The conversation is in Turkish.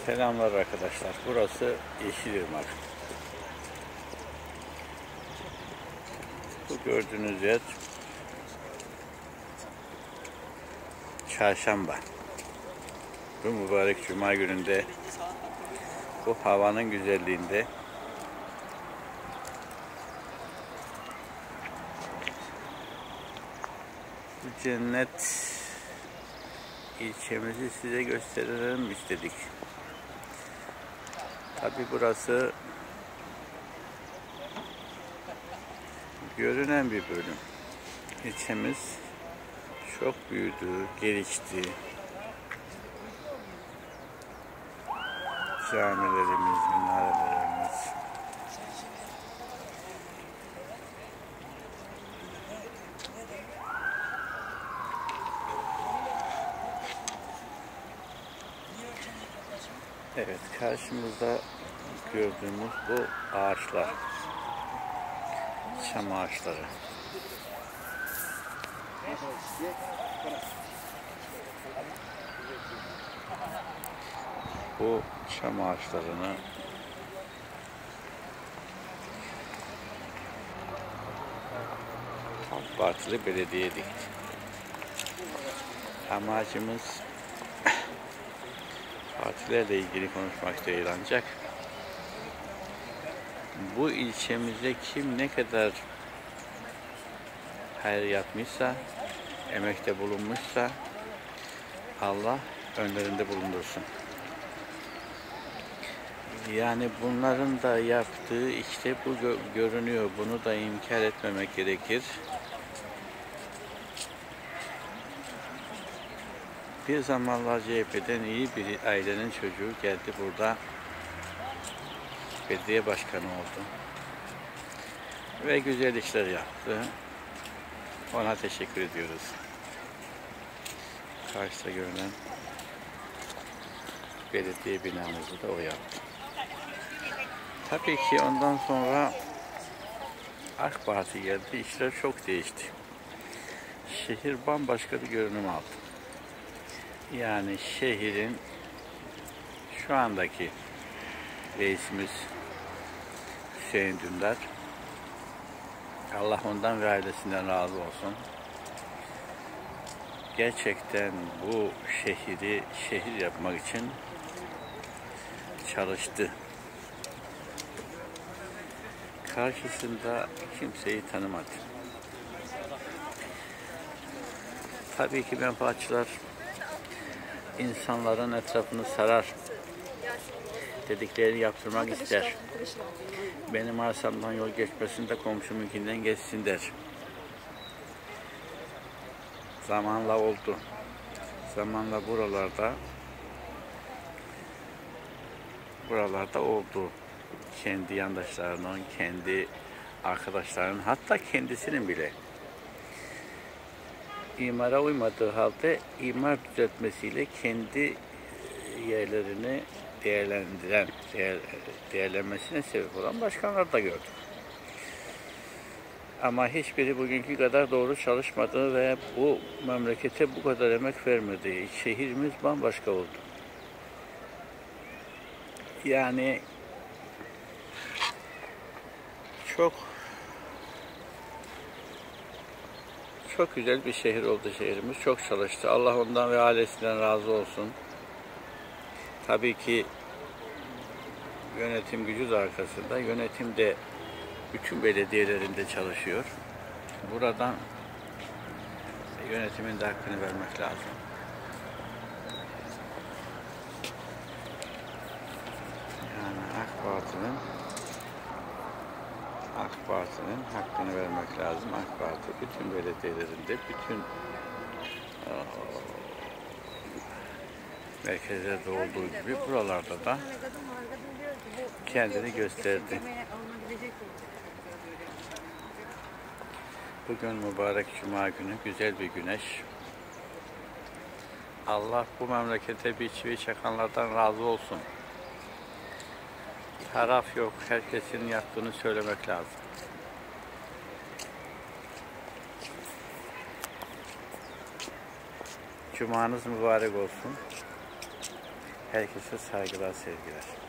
Selamlar arkadaşlar. Burası Yeşilırmak. Bu gördüğünüz yer Çarşamba. Bu mübarek Cuma gününde, bu havanın güzelliğinde bu cennet ilçemizi size gösterelim istedik. Tabi burası görünen bir bölüm. İlçemiz çok büyüdü, gelişti. Camilerimiz, minarelerimiz. Evet, karşımızda gördüğümüz bu ağaçlar, çam ağaçları. Bu çam ağaçlarını AK Partili belediye dikti. Amacımız partilerle ilgili konuşmak değil, ancak bu ilçemize kim ne kadar hayır yapmışsa, emekte bulunmuşsa Allah önlerinde bulundursun. Yani bunların da yaptığı işte bu görünüyor. Bunu da inkar etmemek gerekir. Bir zamanlar CHP'den iyi bir ailenin çocuğu geldi, burada belediye başkanı oldu. Ve güzel işler yaptı. Ona teşekkür ediyoruz. Karşıda görünen belediye binamızı da o yaptı. Tabii ki ondan sonra AK Parti geldi, işler çok değişti. Şehir bambaşka bir görünüm aldı. Yani şehrin şu andaki reisimiz Hüseyin Dündar, Allah ondan ve ailesinden razı olsun, gerçekten bu şehri şehir yapmak için çalıştı. Karşısında kimseyi tanımadı. Tabii ki menfaatçılar insanların etrafını sarar, dediklerini yaptırmak ister. Benim arsamdan yol geçmesin de komşumunkinden geçsin der. Zamanla oldu. Zamanla buralarda oldu. Kendi yandaşlarının, kendi arkadaşlarının, hatta kendisinin bile imara uymadığı halde imar düzeltmesiyle kendi yerlerini değerlenmesine sebep olan başkanlar da gördük. Ama hiçbiri bugünkü kadar doğru çalışmadı ve bu memlekete bu kadar emek vermedi. Şehrimiz bambaşka oldu. Yani çok güzel bir şehir oldu şehrimiz. Çok çalıştı. Allah ondan ve ailesinden razı olsun. Tabii ki yönetim gücü de arkasında. Yönetim de bütün belediyelerinde çalışıyor. Buradan yönetimin de hakkını vermek lazım. Yani AK Parti'nin hakkını vermek lazım. AK Parti bütün belediyelerinde, bütün merkezlerde olduğu gibi buralarda da kendini gösterdi. Bugün mübarek Cuma günü, güzel bir güneş. Allah bu memlekete bir çivi çakanlardan razı olsun. Taraf yok, herkesin yaptığını söylemek lazım. Cumanız mübarek olsun. Herkese saygılar, sevgiler.